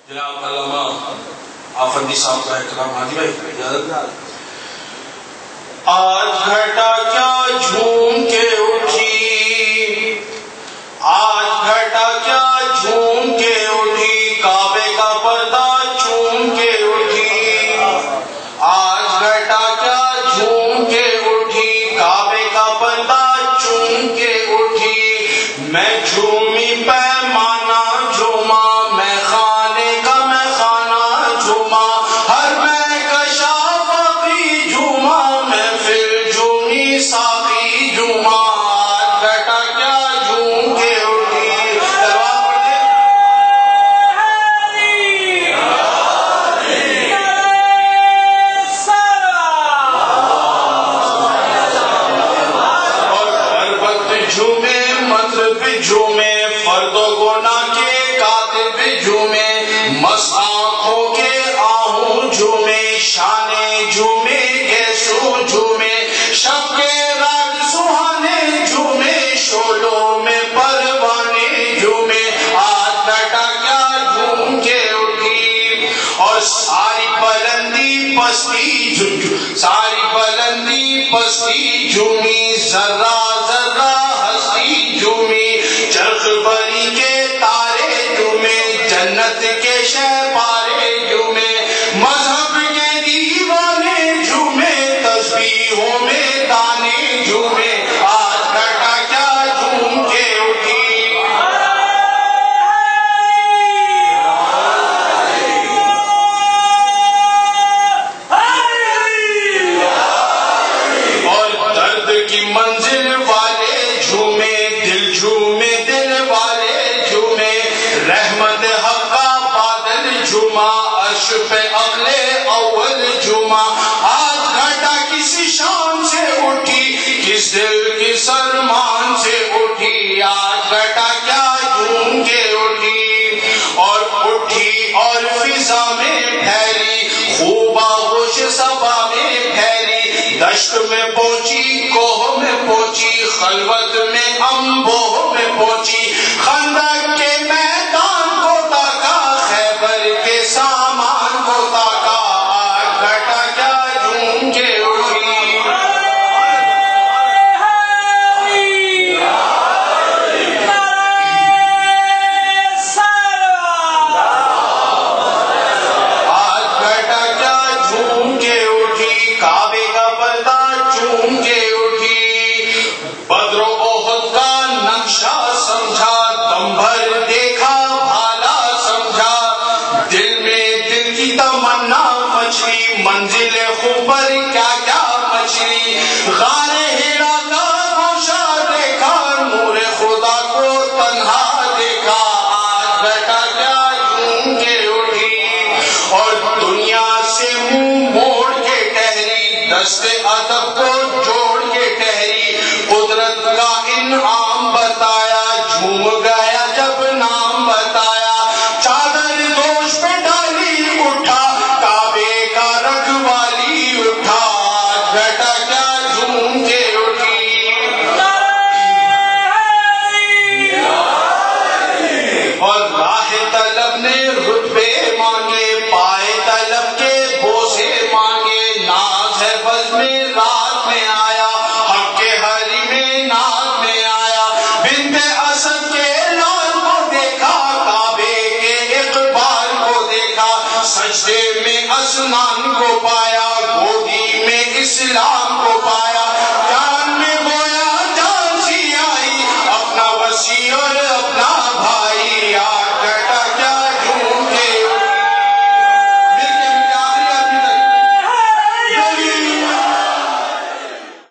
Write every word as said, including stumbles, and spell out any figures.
جناب علامہ آفندی صاحب کا کلام حاجی بھائی اجازت۔ آج گھٹا کیا جھوم کے اٹھی، آج گھٹا کیا جھوم کے اٹھی، کعبے کا پردہ چوم کے اٹھی، آج گھٹا کیا جھوم کے اٹھی، کعبے کا پردہ چوم کے اٹھی، میں جھومی پیمانہ جھوما، میں خانے کا میں خانہ جھوما، ہر میں کشا باقی جھوما، میں پھر جھومی ساقی جھوما، آج گھٹا کیا جھوم کے اٹھی۔ تلوار پڑھ اور ہر وقت جھومے مطلب جھومے، فرد و گناہ کے کاتب جھومے، مست آنکھوں کے آہوں جھومے، شانے جھومے گیسو جھومے، شب کے رات سہانے جھومے، شولوں میں پروانے جھومے، آج گھٹا کیا جھوم کے اٹھی، اور ساری بلندی پستی جھوم، ساری بلندی پستی جھومی، ذرہ ذرہ ہستی جھومی، چرخ بری کے تارے جھومے، جنت کے شہپارے جھومے، مذہب کے دیوانے جھومے، تسبیحوں میں دانے جھومے، آج گھٹا کیا جھوم کے اٹھی۔ اور درد کی منزل والے جھومے، دل جھومے دل والے جھومے، رحمت حق کا بادل جھوما، عرش پہ عقل اول جھوما، آج گھٹا کسی شان سے اٹھی، کس دل کی سرمان سے اٹھی، آج گھٹا کیا جھوم کے اٹھی، اور اٹھی اور فضا میں پھیلی، خوب آغوش صبا میں پھیلی، دشت میں پہنچی کوہ میں پہنچی، خلوت میں انبوہ میں پہنچی، خندق کے میدان کو تاکا، خیبر کے سامان کو تاکا، آج گھٹا کیا جھوم کے اٹھی۔ آج گھٹا کیا جھوم کے اٹھی، کعبے کا پردہ چوم کے اٹھی، بدر و احد کا نقشہ سمجھا، دم بھر دیکھا بھالا سمجھا، دل میں دل کی تمنا مچلی، منزل خوبر کیا کیا مچلی، غار ہیرا کا گوشہ دیکھا، نور خدا کو تنہا دیکھا، آج گھٹا کیا جھوم کے اٹھی، اور دنیا سے منہ موڑ کے ٹہری، دست ادب کو جوڑ کے ٹہری، قدرت کا انعام بتایا، جھوم گیا جب نام بتایا، چادر دوش پہ ڈالی اٹھا، کعبے کا رکھوالی اٹھا، آج گھٹا کیا جھوم کے اٹھی، اور راہ طلب نے رتبے مانگے، پائے طلب کے بوسے مانگے، ناز ہے بز میں رات میں آیا، حق کے ہری میں ناز میں آیا، بنت اسد کے لال کو دیکھا، کعبے کے اقبال کو دیکھا، سجدے میں اسنان کو پایا، گودی میں اسلام کو پایا، جان میں گویا جان سی آئی، اپنا وسیع اور